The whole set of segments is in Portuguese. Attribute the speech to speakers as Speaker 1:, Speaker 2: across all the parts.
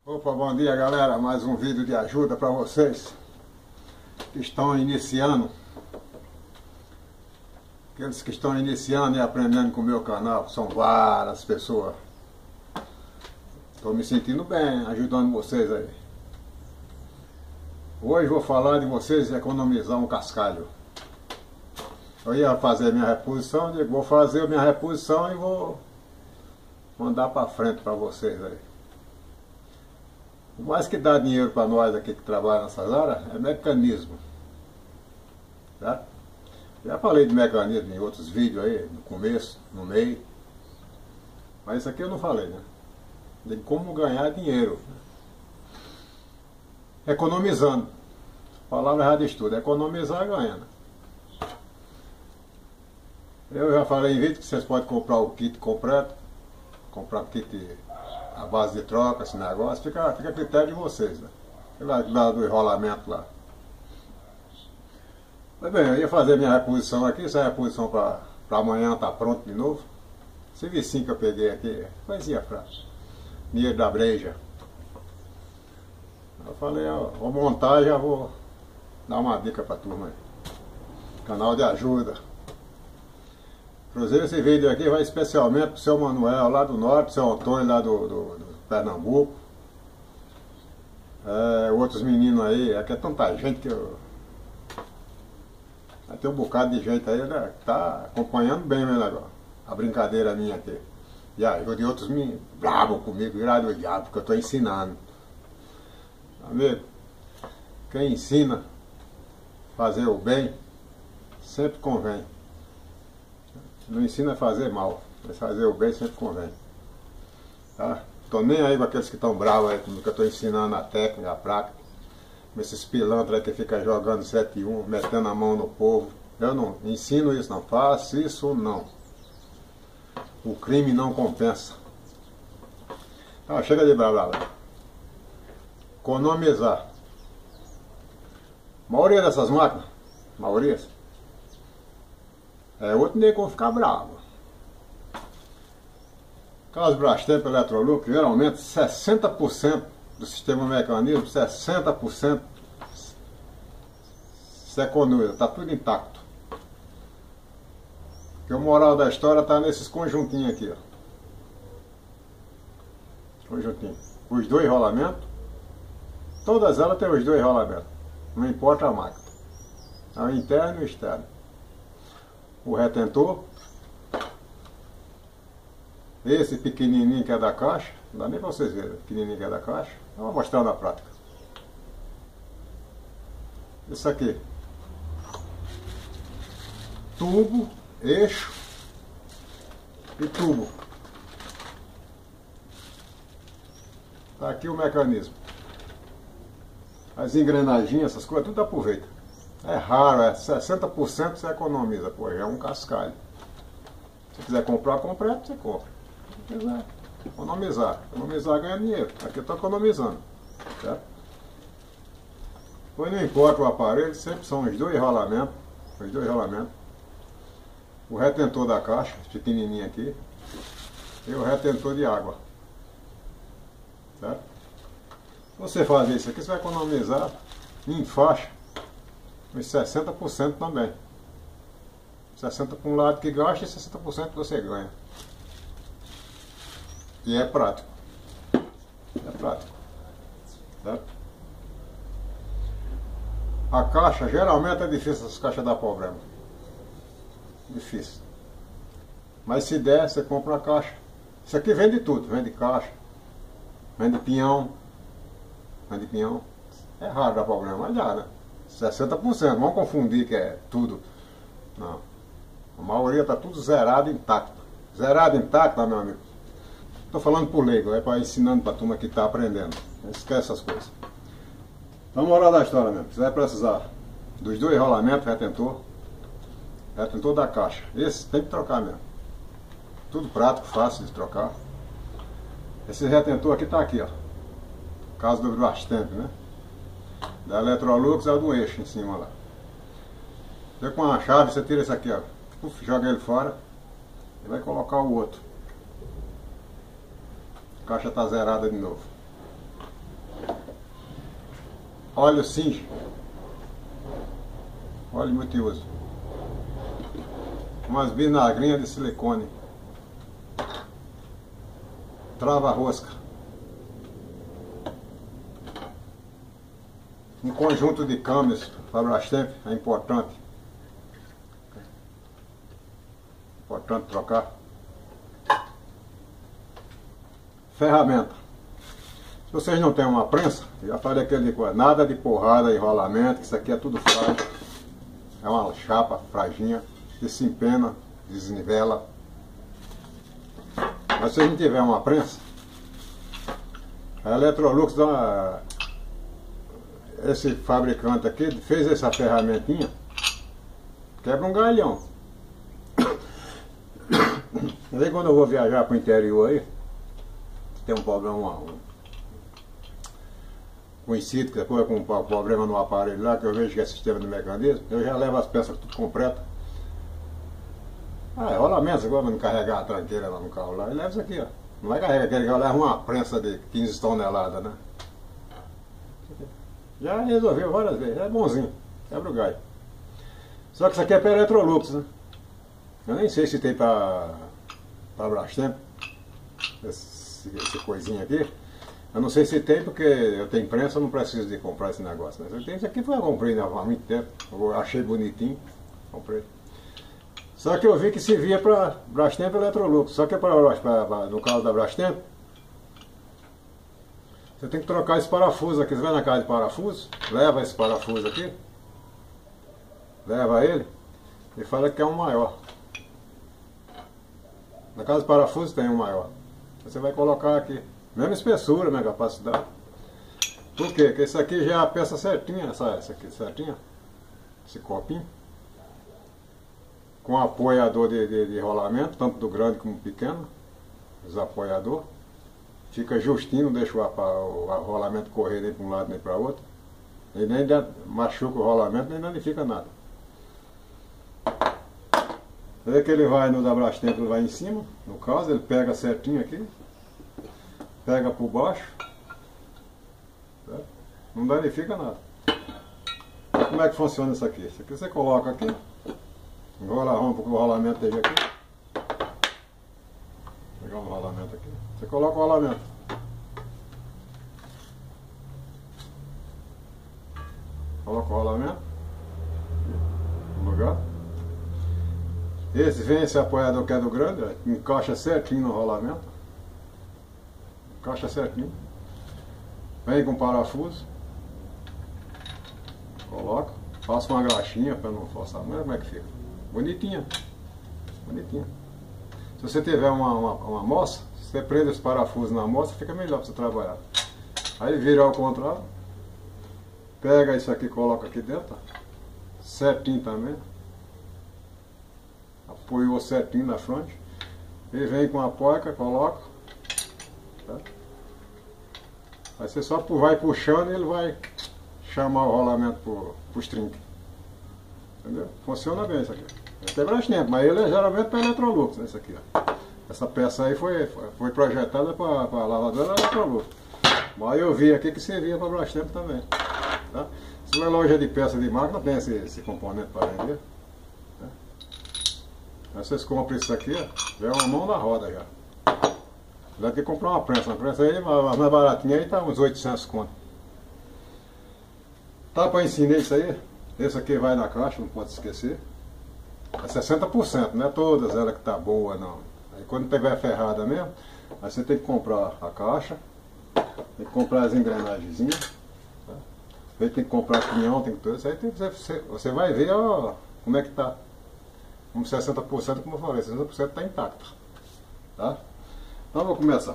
Speaker 1: Opa, bom dia galera, mais um vídeo de ajuda para vocês que estão iniciando, aqueles que estão iniciando e aprendendo com o meu canal, são várias pessoas. Estou me sentindo bem ajudando vocês aí. Hoje vou falar de vocês economizar um cascalho. Eu ia fazer minha reposição, digo, vou fazer minha reposição e vou mandar para frente para vocês aí. O mais que dá dinheiro para nós aqui que trabalham nessas áreas é mecanismo. Certo? Já falei de mecanismo em outros vídeos aí, no começo, no meio. Mas isso aqui eu não falei, né? De como ganhar dinheiro. Economizando. A palavra errada de tudo. Economizar ganhando. Eu já falei em vídeo que vocês podem comprar o kit completo. Comprar o kit a base de troca, esse negócio, fica a critério de vocês, né? Lá do enrolamento lá. Mas bem, eu ia fazer minha reposição aqui, essa reposição para amanhã tá pronto de novo. Esse vicinho que eu peguei aqui, coisinha fraca. Dinheiro da breja. Eu falei, ó, vou montar e já vou dar uma dica pra turma aí. Canal de ajuda. Inclusive esse vídeo aqui vai especialmente pro seu Manuel lá do norte, seu Antônio lá do Pernambuco. Outros meninos aí, aqui é tanta gente que eu... Vai ter um bocado de gente aí, né, que tá acompanhando bem meu negócio. A brincadeira minha aqui. E ajuda de outros meninos, bravo comigo, virado o diabo, porque eu tô ensinando. Amigo, quem ensina a fazer o bem, sempre convém. Não ensina a fazer mal, mas fazer o bem sempre convém. Tá? Tô nem aí com aqueles que estão bravos aí, que eu tô ensinando a técnica, a prática. Esses pilantras aí que ficam jogando 7-1, metendo a mão no povo. Eu não ensino isso, não faço isso, não. O crime não compensa. Tá, chega de blá blá blá. Economizar. A maioria dessas máquinas, outro nego vai ficar bravo. Aquelas Brastemp Electrolux, geralmente 60% do sistema mecanismo, 60% se economiza, está tudo intacto. Porque o moral da história está nesses conjuntinhos aqui, ó. Conjuntinho. Os dois rolamentos, todas elas têm os dois rolamentos, não importa a máquina. É o interno e o externo. O retentor, esse pequenininho que é da caixa, não dá nem para vocês verem, o pequenininho que é da caixa, eu vou mostrar na prática. Isso aqui, tubo, eixo e tubo. Tá aqui o mecanismo. As engrenagens, essas coisas, tudo aproveita. É raro, 60% você economiza, pô, já é um cascalho. Se quiser comprar completo, você compra. Se quiser economizar ganha dinheiro. Aqui eu estou economizando, certo? Pois não importa o aparelho, sempre são os dois rolamentos, o retentor da caixa, pequenininho aqui, e o retentor de água, certo? Se você fazer isso aqui, você vai economizar em faixa uns 60% também. 60% para um lado que gasta e 60% que você ganha. E é prático. Certo? A caixa, geralmente é difícil essas caixas dar problema. Difícil. Mas se der, você compra uma caixa. Isso aqui vende tudo, vende caixa, vende pinhão. É raro dar problema, mas dá, né? 60%, vamos confundir que é tudo. Não. A maioria está tudo zerado intacto. Zerado intacto, meu amigo. Estou falando por leigo, é para ensinando para a turma que está aprendendo. Não esquece essas coisas. Então, moral da história mesmo. Você vai precisar dos dois rolamentos, retentor da caixa. Esse tem que trocar mesmo. Tudo prático, fácil de trocar. Esse retentor aqui está aqui, ó. Caso do Brastemp, né? Da Electrolux é o do eixo em cima lá. Você com a chave, você tira esse aqui, ó. Joga ele fora e vai colocar o outro. A caixa está zerada de novo. óleo Singe, óleo multiuso, umas vinagrinhas de silicone, trava-rosca, um conjunto de câmeras para Brastemp, é importante trocar. Ferramenta. Se vocês não têm uma prensa, já falei aquele coisa, nada de porrada, enrolamento, isso aqui é tudo frágil. É uma chapa fraginha, que se empena, desnivela. Mas se a gente tiver uma prensa, a Electrolux, esse fabricante aqui, fez essa ferramentinha, quebra um galhão. Às quando eu vou viajar para o interior aí, tem um problema, um conhecido que depois com um problema no aparelho lá, que eu vejo que é sistema de mecanismo, eu já levo as peças tudo completas. É rolamento agora, mas não carregar a tranqueira lá no carro lá, e leva isso aqui, ó. Não vai carregar aquele carro, leva uma prensa de 15 toneladas, né? Já resolveu várias vezes, é bonzinho, quebra o galho. Só que isso aqui é para Electrolux, né? Eu nem sei se tem para Brastemp, esse coisinha aqui. Eu não sei se tem porque eu tenho prensa, eu não preciso de comprar esse negócio. Mas eu tenho isso aqui, eu comprei há muito tempo, eu achei bonitinho, comprei. Só que eu vi que servia para Brastemp e Electrolux. Só que no caso da Brastemp, você tem que trocar esse parafuso aqui. Você vai na casa de parafuso, leva esse parafuso aqui, leva ele e fala que é um maior. Na casa de parafuso tem um maior. Você vai colocar aqui, mesma espessura, mesma capacidade. Por quê? Porque isso aqui já é a peça certinha, essa aqui certinha, esse copinho, com apoiador de rolamento, tanto do grande como do pequeno, os apoiadores. Fica justinho, não deixa o rolamento correr nem para um lado nem para o outro. E nem machuca o rolamento, nem danifica nada. Vê que ele vai no da Brastemp, ele vai em cima, no caso, ele pega certinho aqui, pega por baixo, certo? Não danifica nada. Como é que funciona isso aqui? Isso aqui você coloca aqui, enrola a porque o rolamento esteja aqui. Vou pegar um rolamento aqui. Você coloca o rolamento. Coloca o rolamento no lugar. Esse vem esse apoiador que é do grande, encaixa certinho no rolamento. Encaixa certinho. Vem com parafuso. Coloca. Passa uma graxinha para não forçar. Mas como é que fica? Bonitinha. Bonitinha. Se você tiver uma moça, você prende esse parafuso na moça, fica melhor para você trabalhar. Aí vira ao contrário. Pega isso aqui e coloca aqui dentro. Certinho também. Apoiou certinho na frente. E vem com a porca, coloca. Tá? Aí você só vai puxando e ele vai chamar o rolamento para os trinques. Entendeu? Funciona bem isso aqui. Ele tem mais tempo, mas ele é geralmente para Electrolux, né, isso aqui, ó. Essa peça aí foi projetada para a lavadora Electrolux. Mas eu vi aqui que servia para Brastemp também. Tá? Se na loja de peça de máquina tem esse componente para vender. Tá? Aí vocês compram isso aqui, ó, já é uma mão na roda já. Deve ter que comprar uma prensa aí, a mais baratinha aí tá uns 800 conto. Tá para ensinar isso aí? Esse aqui vai na caixa, não pode esquecer. É 60%, não é todas elas que tá boa não. Aí quando tiver ferrada mesmo, aí você tem que comprar a caixa, tem que comprar as engrenagenzinhas, tá? Aí tem que comprar pinhão, tem que tudo isso aí, você vai ver ó, como é que tá. Como 60%, como eu falei, 60% está intacto. Tá? Então vou começar.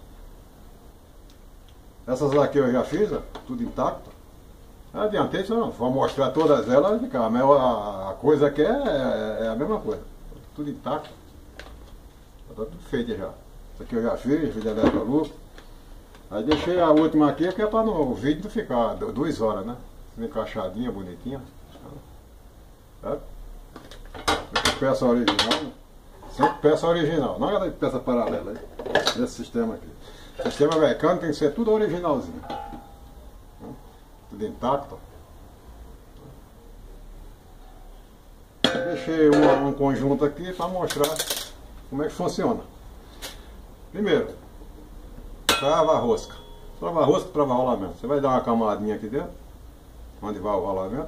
Speaker 1: Essas aqui eu já fiz, ó, tudo intacto. Adiantei, só não vou mostrar todas elas de cá, mas a coisa aqui é a mesma coisa. Tudo intacto. Está tudo feito já. Isso aqui eu já fiz de Electrolux. Aí deixei a última aqui, que é para o vídeo não ficar 2 horas, né? Encaixadinha, bonitinha. Certo? Peça original, né? Sempre peça original, nada de peça paralela aí, desse sistema aqui. O sistema mecânico tem que ser tudo originalzinho. tudo intacto. Eu deixei um conjunto aqui para mostrar como é que funciona. Primeiro, trava a rosca. Trava a rosca, trava o rolamento. Você vai dar uma camadinha aqui dentro, onde vai o rolamento.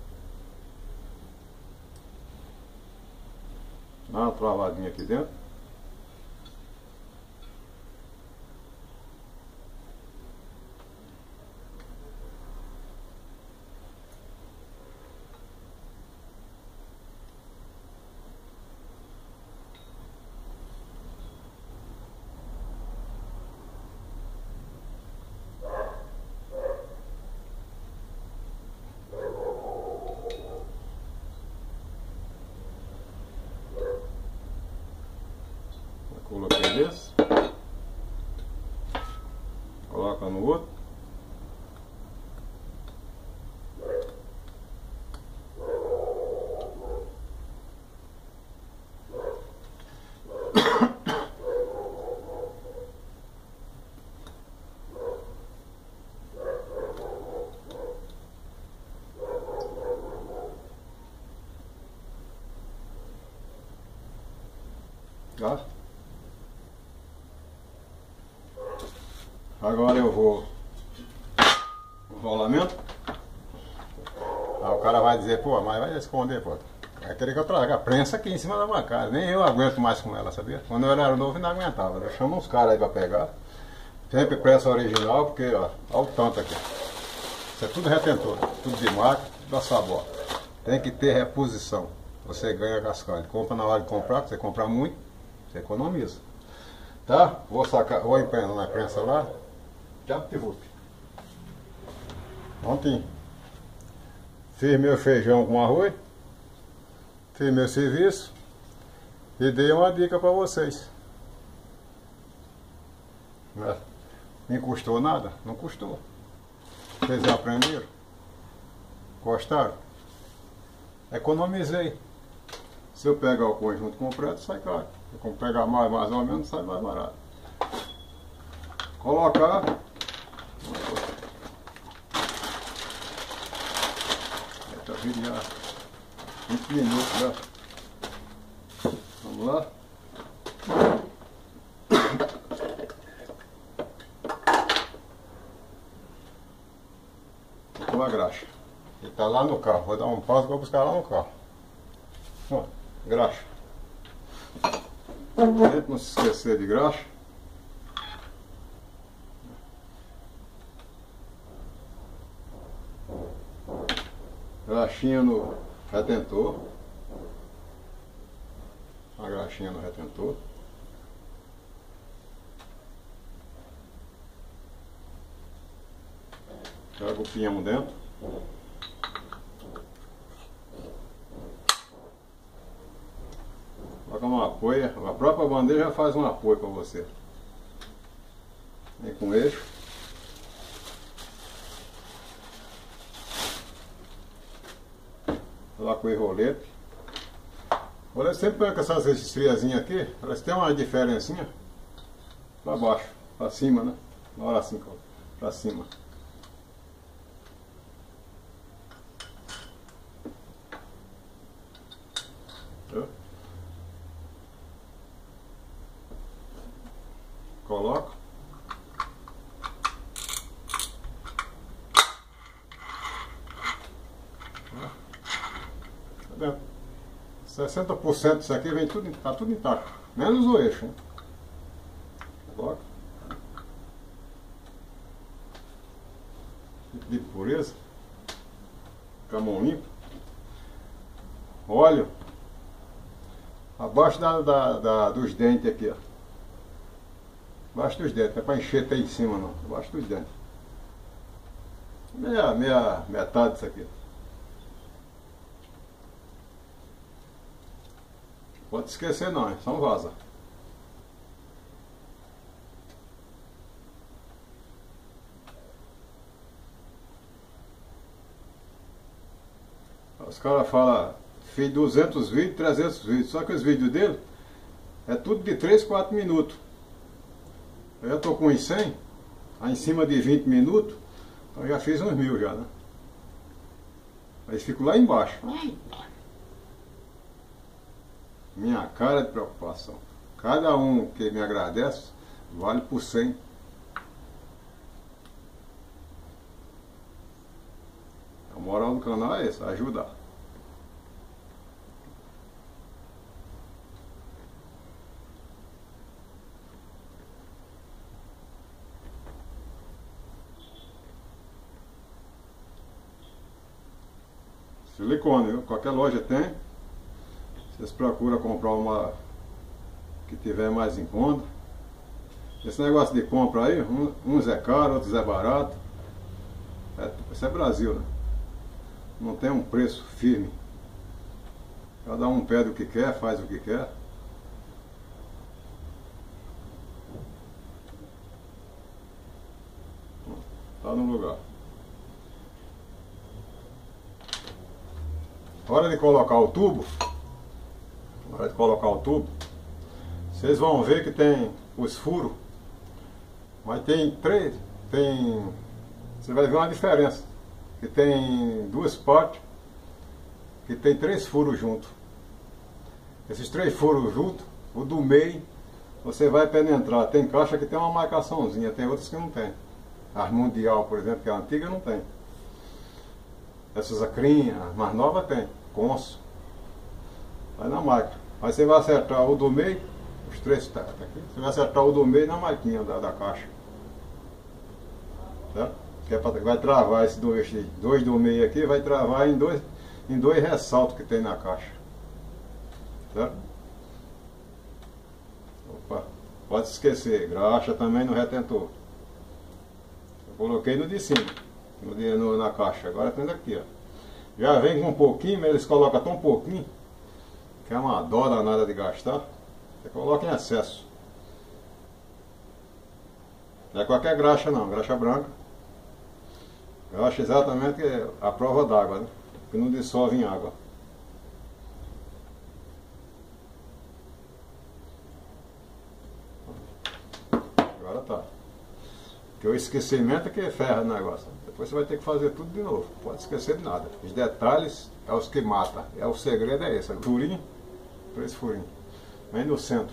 Speaker 1: Dá uma travadinha aqui dentro. Coloquei desse, coloca no outro, tá? Agora eu vou o rolamento. Aí o cara vai dizer, pô, mas vai esconder, pô. Vai querer que eu traga a prensa aqui em cima da bancada. Nem eu aguento mais com ela, sabia? Quando eu era novo eu não aguentava. Eu chamo uns caras aí pra pegar. Sempre prensa original, porque ó, olha o tanto aqui. Isso é tudo retentor, tudo de marca, tudo da Sabor. Tem que ter reposição. Você ganha cascalho. Compra na hora de comprar, você comprar muito, você economiza. Tá? Vou sacar, vou empenhar na prensa lá. Já te vou. Ontem fiz meu feijão com arroz, fiz meu serviço e dei uma dica para vocês. Não custou nada? Não custou. Vocês aprenderam? Gostaram? Economizei. Se eu pegar o conjunto completo, sai caro. Se eu pegar mais ou menos, sai mais barato. Colocar. Eita, virar 20 minutos já. Vamos lá. Vou pôr a graxa. Ele tá lá no carro. Vou dar um pausa e vou buscar lá no carro. Ó, graxa. Não se esquecer de graxa. Graxinha no retentor. A graxinha no retentor. Joga o pinhão dentro. Coloca um apoio. A própria bandeja faz um apoio para você. Vem com eixo. Coloca o rolete. O rolete sempre põe com essas estriazinhas aqui, elas têm uma diferencinha para baixo, para cima, né? Na hora assim, para cima. Coloca. Tá vendo? 60% disso aqui vem tudo, tá tudo intacto, menos o eixo, né? Coloca. De pureza. Com a mão limpa. Óleo. Abaixo dos dentes aqui, ó. Abaixo dos dentes, não é para encher até em cima não. Abaixo dos dentes. Metade disso aqui. Pode esquecer não, só um vaza. Os caras falam, fiz 200 vídeos, 300 vídeos, só que os vídeos dele é tudo de 3, 4 minutos. Eu já estou com uns 100, aí em cima de 20 minutos, Então já fiz uns 1000 já, né? Mas fico lá embaixo. Minha cara de preocupação. Cada um que me agradece vale por 100. A moral do canal é essa, ajudar. Silicone, viu? Qualquer loja tem. Vocês procuram comprar uma que tiver mais em conta. Esse negócio de compra aí, uns é caro, outros é barato. Isso é Brasil, né? Não tem um preço firme. Cada um pede o que quer, faz o que quer. Tá no lugar. Hora de colocar o tubo. Hora de colocar o tubo. Vocês vão ver que tem os furos. Mas tem 3. Você vai ver uma diferença. Que tem 2 partes. Que tem 3 furos juntos. Esses 3 furos juntos, o do meio, você vai penetrar. Tem caixa que tem uma marcaçãozinha, tem outras que não tem. As Mundial, por exemplo, que é antiga, não tem. Essas acrinhas, as mais novas tem. Conso. Vai na máquina. Aí você vai acertar o do meio, os 3 tá aqui. Você vai acertar o do meio na maquinha da caixa. Certo? Que vai travar esses 2 do meio aqui, vai travar em dois ressaltos que tem na caixa. Certo? Opa, pode esquecer, graxa também no retentor. Eu coloquei no de cima, na caixa, agora tem daqui, ó. Já vem com um pouquinho, mas eles colocam tão pouquinho, que é uma dó danada de gastar. Você coloca em excesso. Não é qualquer graxa não, graxa branca. Graxa exatamente a prova d'água, né? Que não dissolve em água. Agora tá. Porque o esquecimento é que ferra o negócio. Depois você vai ter que fazer tudo de novo. Não pode esquecer de nada. Os detalhes é os que matam. O segredo é esse. Furinho, 3 furinhos. Vem no centro.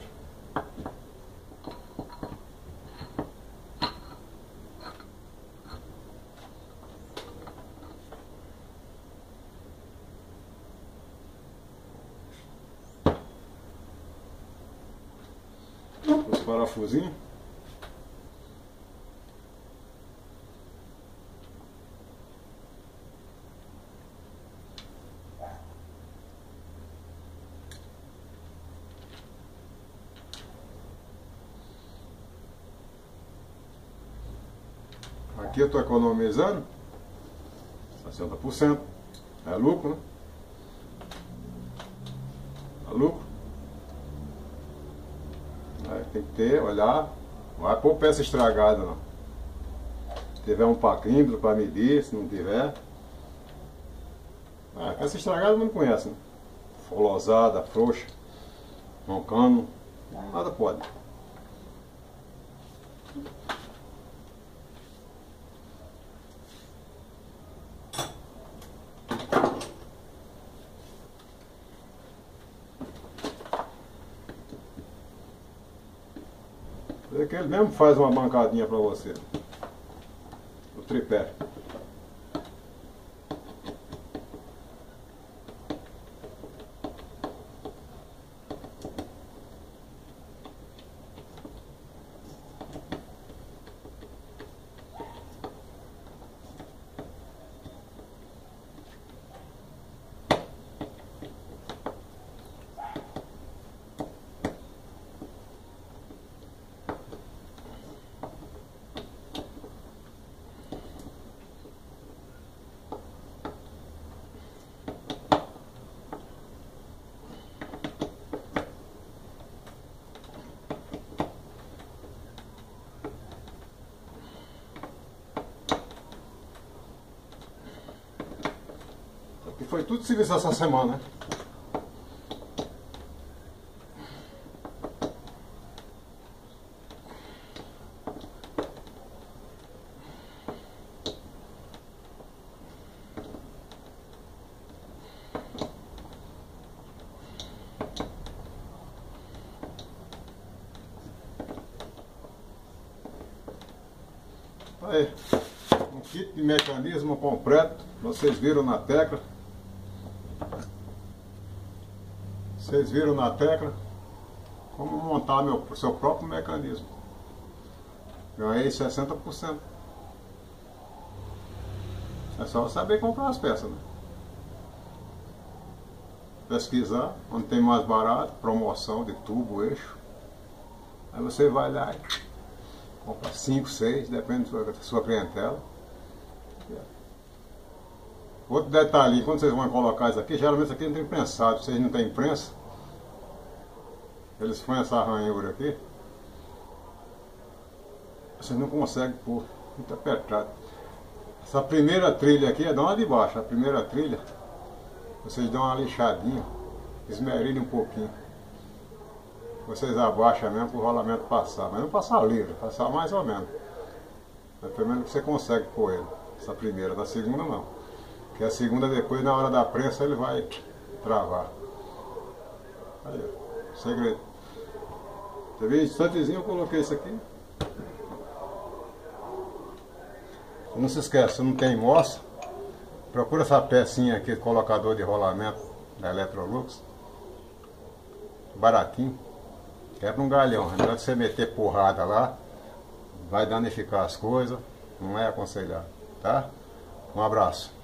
Speaker 1: Os parafusinhos. Aqui eu estou economizando 60%. É lucro, né? É lucro. Aí tem que ter, olhar. Não vai pôr peça estragada não. Se tiver um paquímetro para medir, se não tiver. Peça estragada não conhece, né? Folosada, frouxa, roncando, nada pode. É que ele mesmo faz uma bancadinha para você. O tripé. E foi tudo serviço essa semana, né? Aí, um kit de mecanismo completo, vocês viram na tecla. Vocês viram na tecla como montar o seu próprio mecanismo. Ganhei 60%. É só saber comprar as peças, né? Pesquisar onde tem mais barato, promoção de tubo, eixo. Aí você vai lá e compra 5, 6, depende da sua clientela. Outro detalhe, quando vocês vão colocar isso aqui, geralmente isso aqui não tem prensado. Vocês não têm prensa, eles põem essa ranhura aqui, vocês não conseguem pôr, muito apertado. Essa primeira trilha aqui é da de baixo, a primeira trilha, vocês dão uma lixadinha, esmerilham um pouquinho. Vocês abaixam mesmo para o rolamento passar, mas não passar livre, passar mais ou menos. Mas pelo menos você consegue pôr ele, essa primeira, da segunda não. Porque a segunda depois, na hora da prensa, ele vai travar. Aí, ó, segredo. Você viu, instantezinho eu coloquei isso aqui. Não se esqueça, não tem moça, procura essa pecinha aqui, colocador de rolamento da Electrolux, baratinho, quebra um galhão, na hora de você meter porrada lá, vai danificar as coisas, não é aconselhado, tá? Um abraço.